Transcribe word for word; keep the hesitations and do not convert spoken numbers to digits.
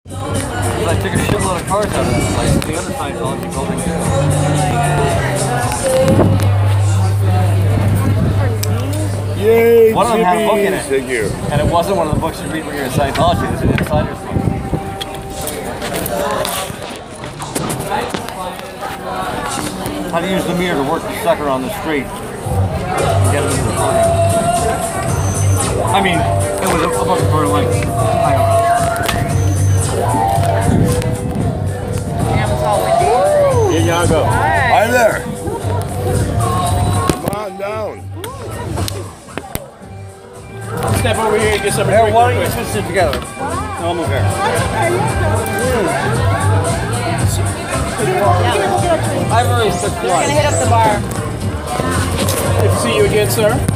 I took a shitload of cards out of this place. The other Scientology building too. Yay, one of them had a book in it. Thank you. And it wasn't one of the books you read when you're in Scientology. It was an insider's book. How to use the mirror to work the sucker on the street. Get it in the recording. I mean, it was a, a book for like, I don't know. Here y'all go. Hi. Hi there. Come on down. Step over here and get some. Here, why don't you switch it together? No, I'm over here. I've already took one. We're gonna hit up the bar. Good to see you again, sir.